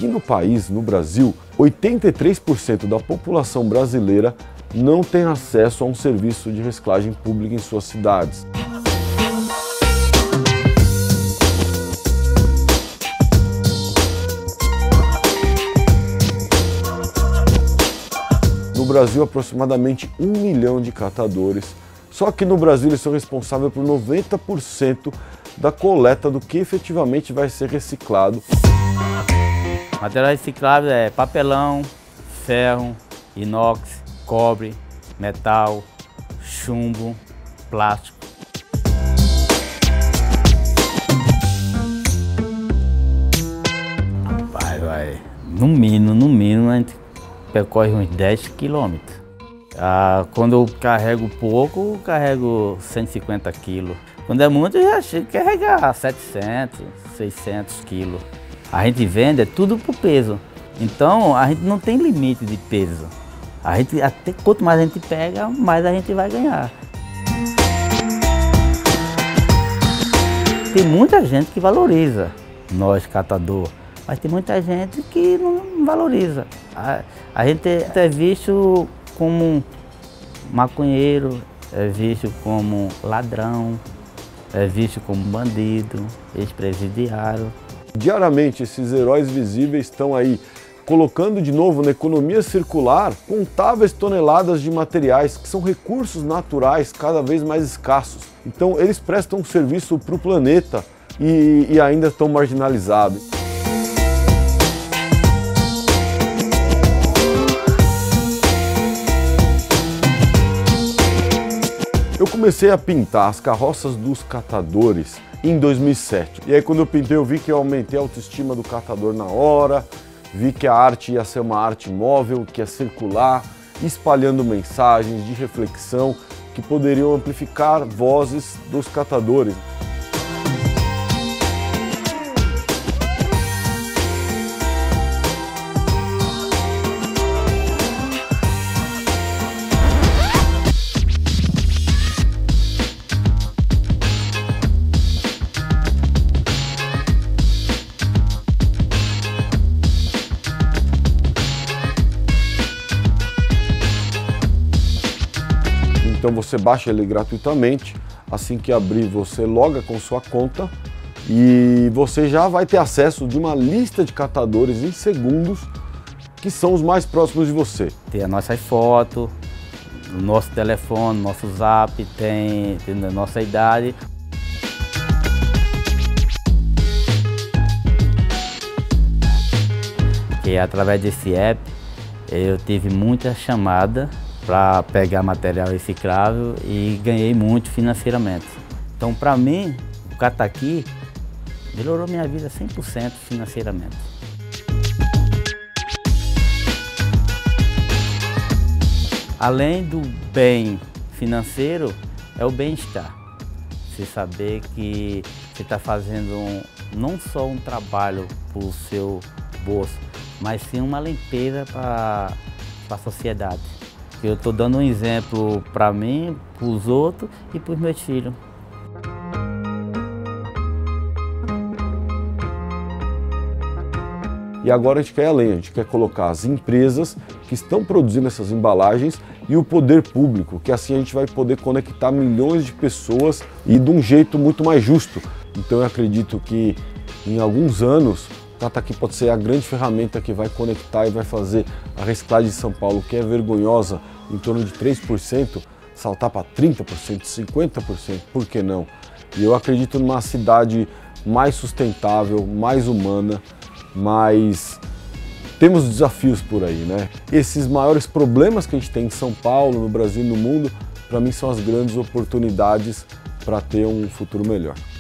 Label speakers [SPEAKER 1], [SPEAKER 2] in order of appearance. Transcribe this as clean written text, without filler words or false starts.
[SPEAKER 1] aqui no país, no Brasil, 83% da população brasileira não tem acesso a um serviço de reciclagem pública em suas cidades. No Brasil, aproximadamente 1 milhão de catadores. Só que no Brasil eles são responsáveis por 90% da coleta do que efetivamente vai ser reciclado.
[SPEAKER 2] Material reciclável é papelão, ferro, inox, cobre, metal, chumbo, plástico. No mínimo a gente percorre uns 10 quilômetros. Quando eu carrego pouco, eu carrego 150 quilos. Quando é muito, eu já chego a carregar 700, 600 quilos. A gente vende tudo por peso. Então, a gente não tem limite de peso. Até quanto mais a gente pega, mais a gente vai ganhar. Tem muita gente que valoriza nós, catador, mas tem muita gente que não valoriza. A gente é visto como maconheiro, é visto como ladrão, é visto como bandido, ex-presidiário.
[SPEAKER 1] Diariamente, esses heróis visíveis estão aí colocando de novo na economia circular contáveis toneladas de materiais que são recursos naturais cada vez mais escassos. Então eles prestam um serviço para o planeta e ainda estão marginalizados. Eu comecei a pintar as carroças dos catadores em 2007. E aí quando eu pintei eu vi que eu aumentei a autoestima do catador na hora, vi que a arte ia ser uma arte móvel, que ia circular, espalhando mensagens de reflexão que poderiam amplificar vozes dos catadores. Então você baixa ele gratuitamente, assim que abrir você loga com sua conta e você já vai ter acesso de uma lista de catadores em segundos que são os mais próximos de você.
[SPEAKER 2] Tem a nossa foto, o nosso telefone, nosso zap, tem a nossa idade. E através desse app eu tive muita chamada para pegar material reciclável e ganhei muito financeiramente. Então, para mim, o Cataqui melhorou minha vida 100% financeiramente. Além do bem financeiro, é o bem-estar. Você saber que você está fazendo não só um trabalho para o seu bolso, mas sim uma limpeza para a sociedade. Eu estou dando um exemplo para mim, para os outros e para os meus filhos.
[SPEAKER 1] E agora a gente quer ir além, a gente quer colocar as empresas que estão produzindo essas embalagens e o poder público, que assim a gente vai poder conectar milhões de pessoas e de um jeito muito mais justo. Então eu acredito que em alguns anos o Cataqui pode ser a grande ferramenta que vai conectar e vai fazer a reciclagem de São Paulo, que é vergonhosa, em torno de 3%, saltar para 30%, 50%, por que não? E eu acredito numa cidade mais sustentável, mais humana, mas temos desafios por aí, né? Esses maiores problemas que a gente tem em São Paulo, no Brasil e no mundo, para mim são as grandes oportunidades para ter um futuro melhor.